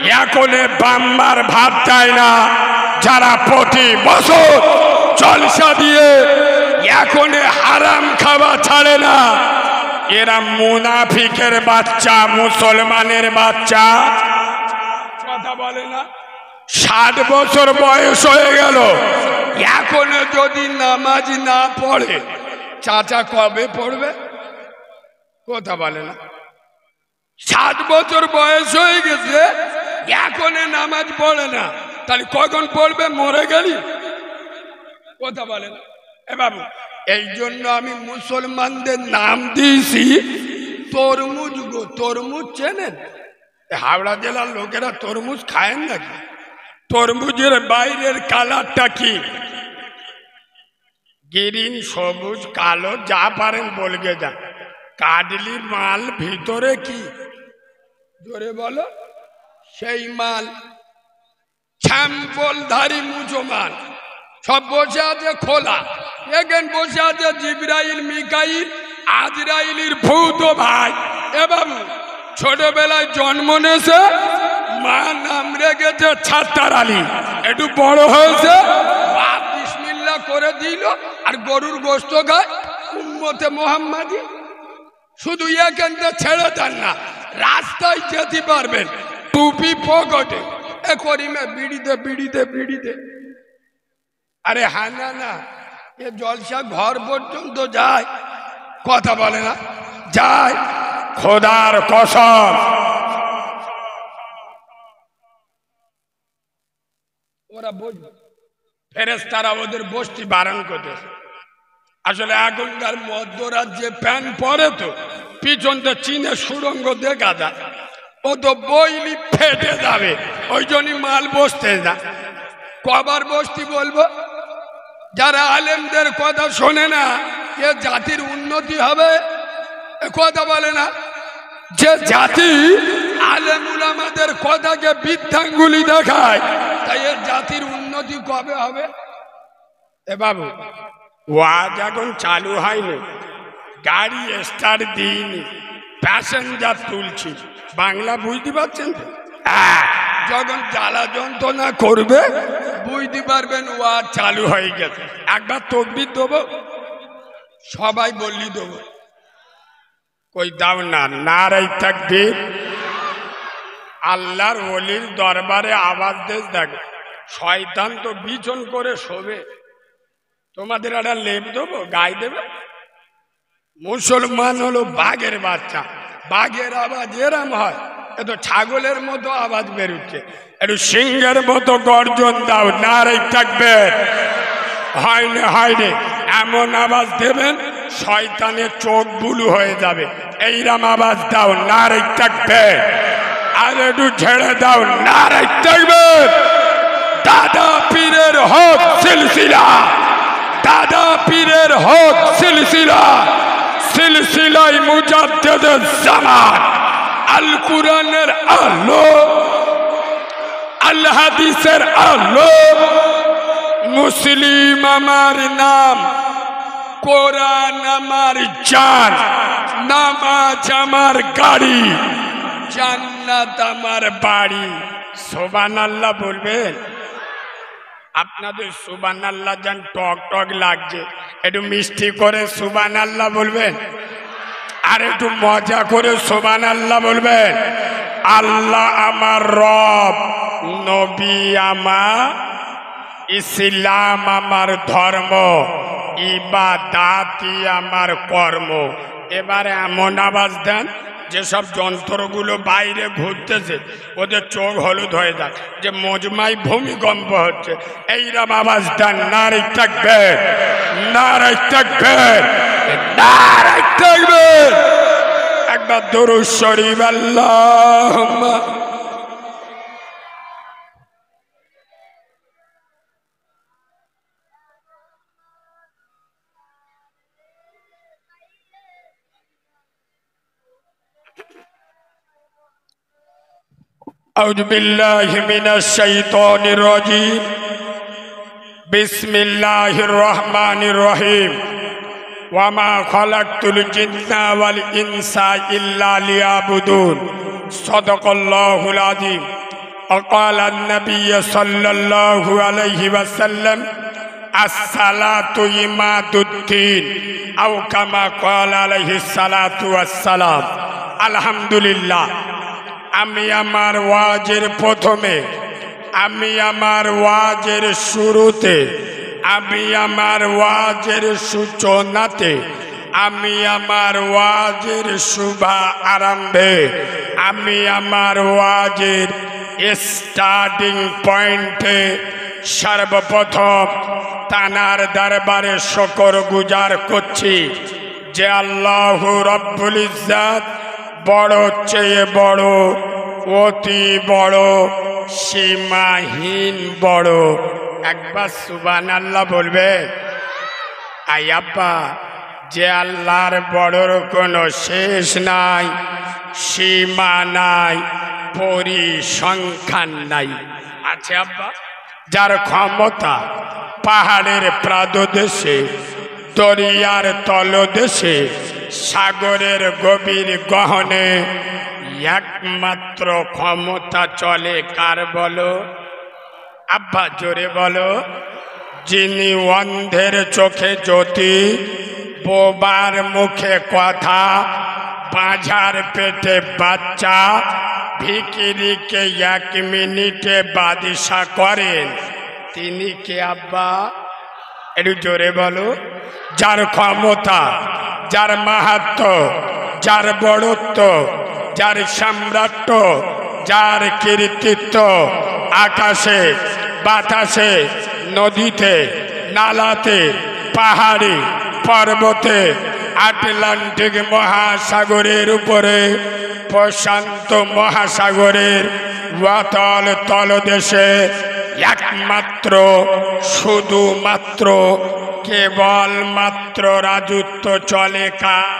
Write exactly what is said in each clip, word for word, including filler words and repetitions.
এখনে বাম্মার ভাত চায় না, যারা প্রতি বছর জলসা দিয়ে এখনে হারাম খাওয়া ছাড়ে না, এরা মুনাফিকের বাচ্চা, মুসলমানের বাচ্চা। কথা বলে না? ষাট বছর বয়স হয়ে গেল, এখনো যদি নামাজ না পড়ে, চাচা কবে পড়বে? কথা বলে না? ষাট বছর বয়স হয়ে গেছে, এখনো নামাজ পড়ে না, তাহলে কখন পড়বে? মরে গেলি? কথা বলে না? এ বাবু, এই জন্য আমি মুসলমানদের নাম দিয়েছি তরমুজ গো। তরমুজ চেনেন? হাওড়া জেলার লোকেরা তরমুজ খায়েন নাকি? তরমুজের বাইরের কালারটা কি? গ্রিন, সবুজ, কালো, যা পারেন বলগে যান। কাডলি মাল, ভিতরে কি? জোরে বলো। সেই মাল শ্যাম্পলধারী মুজো মাল, সব বসে আছে খোলা। এখান বসে আছে জিবরাইল, মিকাইল, আজরাইলের ভূত ভাই। এ বাবু, ছোটবেলায় জন্ম নেছে, মা নাম রেখেছে ছাত্তার আলী। একটু বড় হয়েছে, বাপ বিসমিল্লাহ করে দিল, আর গরুর গোশত খায় উম্মতে মোহাম্মদী। শুধু এখানটা ছেড়ে দেন না, রাস্তায় যেতে পারবেন টুপি পকেটে, এ করিমে বিড়িতে বিড়িতে বিড়িতে। আরে হ্যাঁ, না না, এ জলসা ঘর পর্যন্ত যায়। কথা বলে না? যায়। খোদার কসম, ওরা বসবে, ফেরেশতারা ওদের বসতি বারণ করতেছে। আসলে এখনকার মধ্যরাজ্যে প্যান্ট পরে তো পিছনটা চীনের সুড়ঙ্গ দেখা যায়, ও তো বইলি ফেটে যাবে, ওই জন্যই মাল বসতে না। কবার বসতি বলবো? যারা আলেমদের কথা শোনে না, এ জাতির উন্নতি হবে? কথা বলে না? যে জাতি আলেম উলামাদের কথাকে বৃদ্ধাঙ্গুলি দেখায়, তাই এর জাতির উন্নতি কবে হবে? এ বাবু, ওয়াজ এখন চালু হয়নি, গাড়ি স্টার্ট দিইনি, প্যাসেঞ্জার তুলছি। বাংলা বুঝতে পারছেন তো? যখন জ্বালা যন্ত্রণা করবে বুঝতে পারবেন ওয়াজ চালু হয়ে গেছে। একবার তকবীর দেবো, সবাই বললি দেবো। কই দাও না, নারাই তাকবীর। আল্লাহর ওলির দরবারে আওয়াজ দেশ দেখো, শয়তান তো বিছন করে শোবে। তোমাদের একটা লেপ দেবো, গায়ে দেবে? মুসলমান হলো বাঘের বাচ্চা, বাঘের আওয়াজ এরম হয়, এ তো ছাগলের মতো আওয়াজ বেরোচ্ছে। একটু সিংহের মতো গর্জন দাও, নারাই তাকবীর। হয়নি হয়নি, এমন আওয়াজ দেবেন শয়তানের চোখ বুলু হয়ে যাবে। এইরকম আওয়াজ দাও, নারাই তাকবীর। আর একটু ঝেড়ে দাও, নারাই তাকবীর। দাদা পীরের হক সিলসিলা, দাদা পীরের হক সিলসিলা, সিলসিলাই মুজাদ্দিদের জামান, আল কুরআনের আলো, আল হাদিসের আলো। মুসলিম আমার নাম, কোরআন আমার জান, নামাজ আমার গাড়ি, জান্নাত আমার বাড়ি। সুবহানাল্লাহ বলবেন? আপনাদের সুবহানাল্লাহ জান টক টক লাগছে, একটু মিষ্টি করে সুবহানাল্লাহ বলবেন, আর একটু মজা করে সুবহানাল্লাহ বলবেন। আল্লাহ আমার রব, নবী আমার, ইসলাম আমার ধর্ম, ইবাদাতি আমার কর্ম। এবারে এমন আওয়াজ দেন যেসব যন্ত্রগুলো বাইরে ঘুরতেছে ওদের চোখ হলুদ হয়ে যায়, যে মজমাই ভূমিকম্প হচ্ছে। এইরকম আওয়াজ দেন, নারাই তাকবীর, নারাই তাকবীর, নারাই তাকবীর। একবার দুরূদ শরীফ আল্লাহুম্মা। আউযু বিল্লাহি মিনাশ শাইতানির রাজীম। বিসমিল্লাহির রহমানির রহিম। ওয়া মা খালাকতুল জিন্না ওয়াল ইনসা ইল্লা লিয়াবুদুন। সাদাকাল্লাহুল আযীম। وقال النبي صلى الله عليه وسلم الصلاة عماد الدين أو كما قال عليه الصلاة والسلام الحمد لله আমি আমার ওয়াজের প্রথমে আমি আমার ওয়াজের শুরুতে আমি আমার ওয়াজের সূচনাতে আমি আমার ওয়াজের শুভ আরম্ভে আমি আমার ওয়াজের স্টার্টিং পয়েন্টে সর্বপ্রথম তানার দরবারে শুকর গুজার করছি যে আল্লাহ রাব্বুল ইজ্জত বড় চেয়ে বড়, অতি বড়, সীমাহীন বড়। একবার সুবহানাল্লাহ বলবে। আই আব্বা, যে আল্লাহর বড়র কোনো শেষ নাই, সীমা নাই, পরিসংখ্যান নাই। আছে আব্বা, যার ক্ষমতা পাহাড়ের প্রাদদেশে, দরিয়ার তলদেশে, সাগরের গভীর গহনে একমাত্র ক্ষমতা চলে কার বলো? আব্বা জোরে বলো। যিনি অন্ধের চোখে জ্যোতি, বোবার মুখে কথা, বাঁঝার পেটে বাচ্চা, ভিখিরিকে এক মিনিটে বাদশা করেন, তিনি কে আব্বা? একটু জোরে বলো। যার ক্ষমতা, যার মাহাত্ম্য, যার বড়ত্ব, যার সম্রাট্য, যার কীর্তিত্ব আকাশে, বাতাসে, নদীতে, নালাতে, পাহাড়ে, পর্বতে, আটলান্টিক মহাসাগরের উপরে, প্রশান্ত মহাসাগরের অতল তলদেশে একমাত্র, শুধুমাত্র, কেবলমাত্র রাজত্ব চলে কার?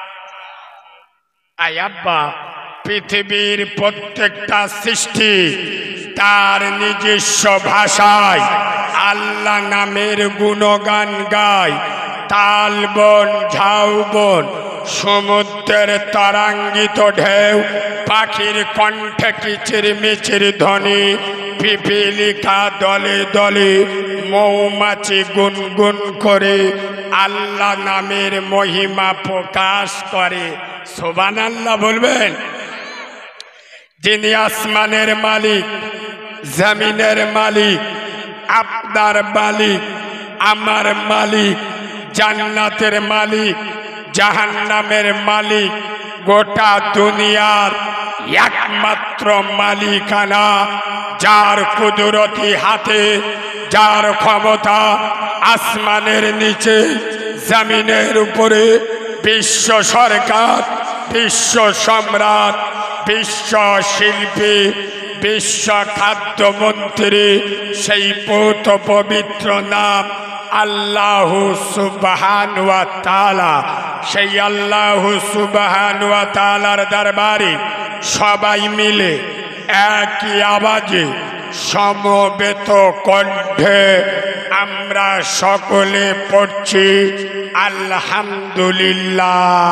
আয় আব্বা, পৃথিবীর প্রত্যেকটা সৃষ্টি তার নিজস্ব ভাষায় আল্লাহ নামের গুণগান গায়। তাল বন, ঝাউ বন, সমুদ্রের তরাঙ্গিত ঢেউ, পাখির কণ্ঠে কিচির মিচির ধ্বনি, পিপিলিকা দলে দলে, মৌমাছি গুনগুন করে আল্লাহ নামের মহিমা প্রকাশ করে। সুবহানাল্লাহ বলবেন। যিনি আসমানের মালিক, জমিনের মালিক, আপনার মালিক, আমার মালিক, জান্নাতের মালিক, জাহান্নামের মালিক, গোটা দুনিয়ার একমাত্র মালিকানা, যার কুদরতি হাতে, যার ক্ষমতা আসমানের নিচে, জমিনের উপরে, বিশ্ব সরকার, বিশ্ব সম্রাট, বিশ্ব শিল্পী, বিশ্ব খাদ্যমন্ত্রী, সেই পৌত পবিত্র নাম আল্লাহু সুবহানাহু ওয়া তাআলা। সেই আল্লাহু সুবহানাহু ওয়া তাআলার দরবারে সবাই মিলে একই আওয়াজে সমবেত কণ্ঠে আমরা সকলে পড়ছি আলহামদুলিল্লাহ।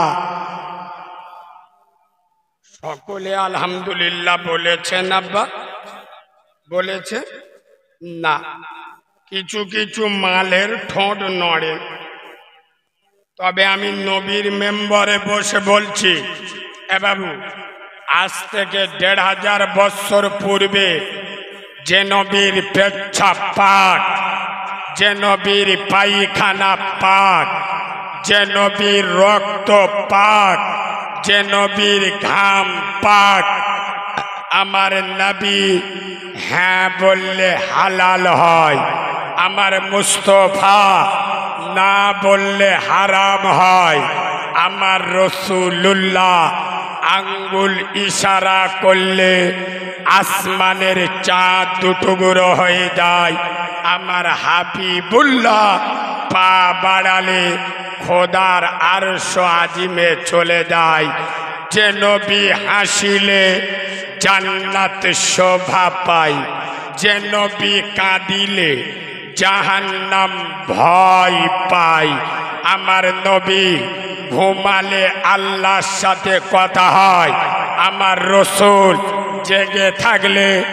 সকলে আলহামদুলিল্লাহ বলেছেন আব্বা? বলেছে না, কিছু কিছু মালের ঠোঁট নড়ে। তবে আমি নবীর মেম্বরে বসে বলছি, এ বাবু, আজ থেকে দেড় হাজার বৎসর পূর্বে যে নবীর পেচ্ছাপ পাক, যে নবীর পায়খানা পাক, যে নবীর রক্ত পাক, যে নবীর ঘাম পাক, আমার নবী হ্যাঁ বললে হালাল হয়, আমার মুস্তফা না বললে হারাম হয়, আমার রসুলুল্লাহ আঙ্গুল ইশারা করলে আসমানের চাঁদ দুটুকরো হয়ে যায়, আমার হাবিবুল্লাহ পা বাড়ালে খোদার আরশ আজিমে চলে যায়, যে নবী হাসিলে জান্নাত শোভা পায়, যে নবী কাঁদিলে জাহান্নাম ভয় পায়, আমার নবী ঘুমালে আল্লাহর সাথে কথা হয়, আমার রসুল জেগে থাকলে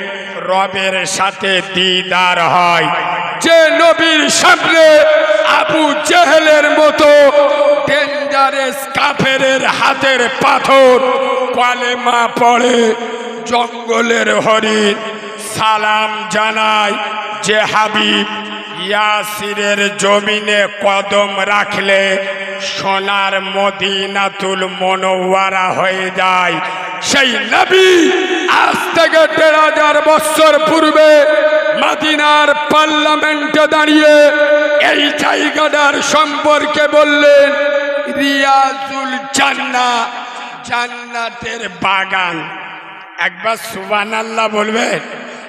রবের সাথে দিদার হয়। যে নবীর সামনে আবু জেহেলের মতো ডেঞ্জারাস কাফেরের হাতের পাথর কালেমা পড়ে জঙ্গলের হরিণ সালাম জানায়, যে হাবিব ইয়াসিরের জমিনে কদম রাখলে সোনার মদিনাতুল মুনাওয়ারা হয়ে যায়, সেই নবী আজ থেকে দেড় হাজার বছর পূর্বে মদিনার পার্লামেন্টে দাঁড়িয়ে এই জায়গাটার সম্পর্কে বললেন রিয়াজুল জান্নাহ, জান্নাতের বাগান। একবার সুবহানাল্লাহ বলবেন?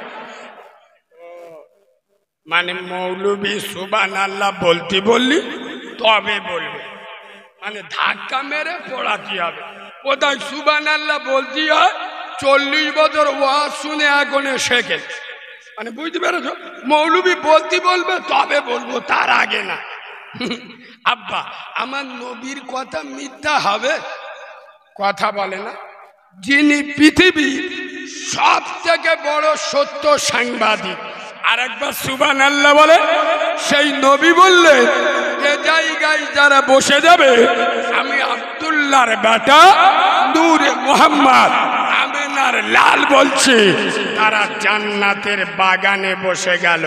মানে মৌলবী সুবহানাল্লাহ বলতে বললি তবে বলবে, মানে ধাক্কা মেরে পড়াতে হবে। কোথায় সুবহানাল্লাহ বলতে হয়? চল্লিশ বছর ওয়াজ শুনে আগুনে শেখে, মানে বুঝতে পেরেছ? মৌলবী বলতে বলবে তবে বলবো, তার আগে না। আব্বা আমার নবীর কথা মিথ্যা হবে? কথা বলে না। যিনি পৃথিবীর সব থেকে বড় সত্য সাংবাদিক, আর একবার সুবহানাল্লাহ বলে, সেই নবী বললেন এ জায়গায় যারা বসে যাবে, আমি আব্দুল্লাহর বেটা নূরে মুহাম্মদ আমেনার লাল বলছি, তারা জান্নাতের বাগানে বসে গেল।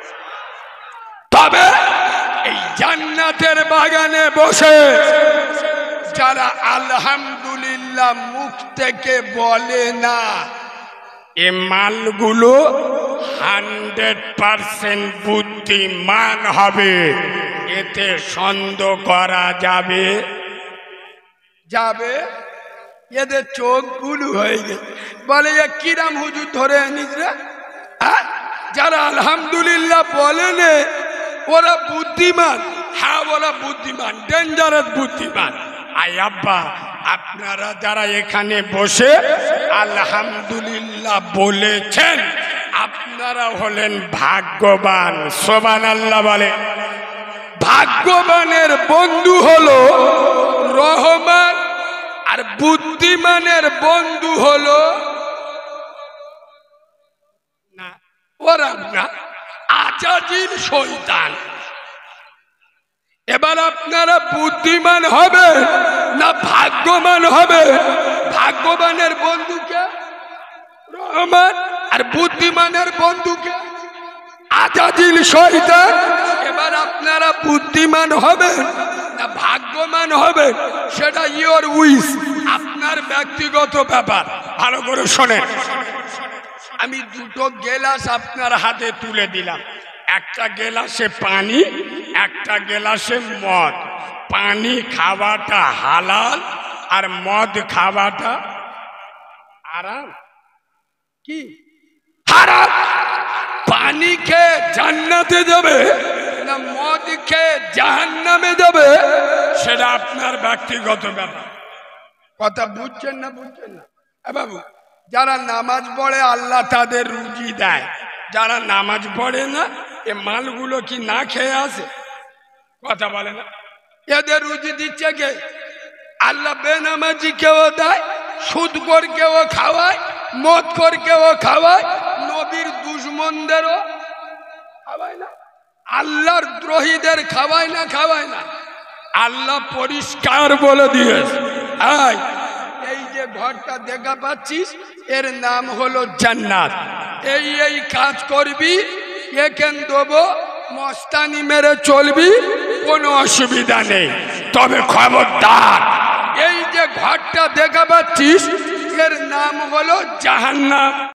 তবে এই জান্নাতের বাগানে বসে যারা আলহামদুলিল্লাহ মুখ থেকে বলে না, এ মালগুলো হান্ড্রেড পার্সেন্ট বুদ্ধিমান হবে, এতে সন্দেহ করা যাবে যাবে এদের চোখ গুলো হয়ে গেছে। বলে এ কিরাম হুজুর ধরে আনিস রে? যারা আলহামদুলিল্লাহ বলেন ওরা বুদ্ধিমান? হ্যাঁ ওরা বুদ্ধিমান, ডেঞ্জারাস বুদ্ধিমান। আই আব্বা আপনারা যারা এখানে বসে আলহামদুলিল্লাহ বলেছেন, আপনারা হলেন ভাগ্যবান। সুবহানাল্লাহ বলে। ভাগ্যবানের বন্ধু হলো রহমান, আর বুদ্ধিমানের বন্ধু হলো না, ওরা না, আজাজিল শয়তান। এবার আপনারা বুদ্ধিমান হবে না ভাগ্যবান হবে? ভাগ্যবানের বন্ধুকে রহমান, আর বুদ্ধিমানের বন্ধুকে আজাজিল শয়তান। এবার আপনারা বুদ্ধিমান হবেন না ভাগ্যবান হবেন, সেটা ইয়োর উইশ, আপনার ব্যক্তিগত ব্যাপার। ভালো করে শোনেন, আমি দুটো গেলাস আপনার হাতে তুলে দিলাম, একটা গেলাসে পানি, একটা গেলাসে মদ। পানি খাওয়াটা হালাল আর মদ খাওয়াটা হারাম। কি হারাম? পানি খেয়ে জান্নাতে যাবে না মদ খেয়ে জাহান্নামে যাবে, সেটা আপনার ব্যক্তিগত ব্যাপার। কথা বুঝছেন না? বুঝছেন না? এ বাবু, যারা নামাজ পড়ে আল্লাহ তাদের রুজি দেয়, যারা নামাজ পড়ে না এ মালগুলো কি না খেয়ে আসে? কথা বলে না। এদের রুজি দিচ্ছে কে? আল্লাহ বেনামাজি কেও দেয়, সুদ করে কেউ খাওয়ায়, মদ করে কেউ খাওয়ায়, নবীর দুশমনদেরও খাওয়ায় না, আল্লাহর দ্রোহীদের খাওয়ায় না, খাওয়ায় না। আল্লাহ পরিষ্কার বলে দিয়েছে, এই যে ঘরটা দেখা পাচ্ছিস এর নাম হলো জান্নাত, এই এই কাজ করবি, এখান দেবো, মস্তানি মেরে চলবি, কোনো অসুবিধা নেই। তবে খবরদার, এই যে ঘরটা দেখা পাচ্ছিস এর নাম হলো জাহান্নাম।